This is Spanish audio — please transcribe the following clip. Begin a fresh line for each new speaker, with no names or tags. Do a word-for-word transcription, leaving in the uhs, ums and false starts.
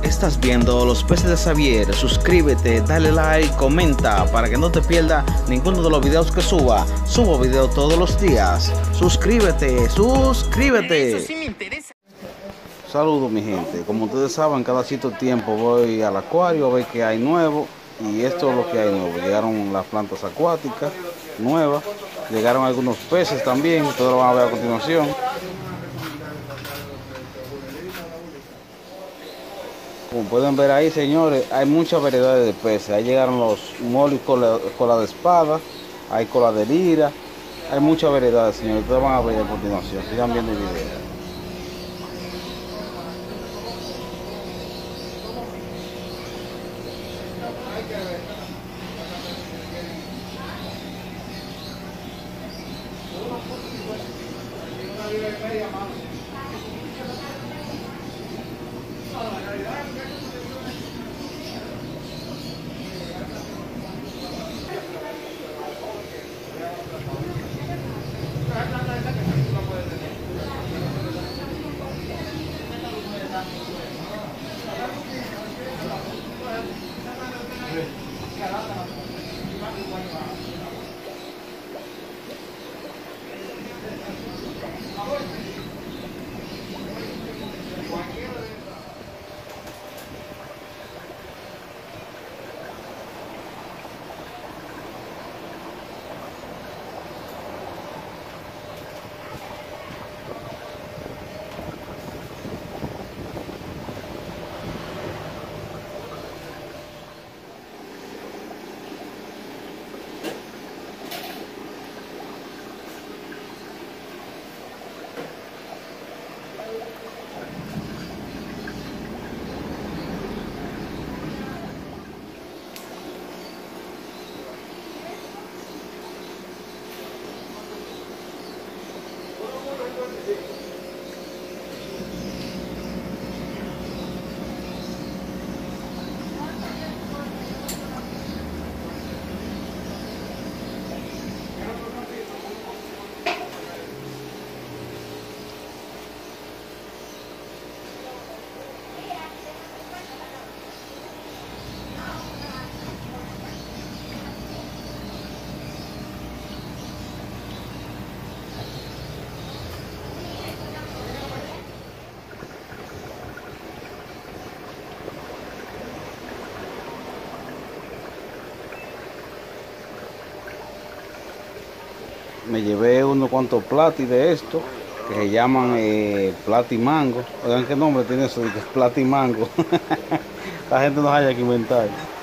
Estás viendo Los Peces de Xavier. Suscríbete, dale like, comenta para que no te pierdas ninguno de los videos que suba. Subo video todos los días. Suscríbete, suscríbete. Eso sí me interesa. Saludos mi gente. Como ustedes saben, cada cierto tiempo voy al acuario a ver qué hay nuevo. Y esto es lo que hay nuevo. Llegaron las plantas acuáticas nuevas. Llegaron algunos peces también. Ustedes lo van a ver a continuación. Como pueden ver ahí, señores, hay muchas variedades de peces. Ahí llegaron los molis cola, cola de espada, hay cola de lira, hay muchas variedades, señores. Ustedes van a ver a continuación. Sigan viendo el video. Me llevé unos cuantos plati de esto, que se llaman eh, plati mango. Oigan qué nombre tiene eso, de que es plati mango. La gente no haya que inventar.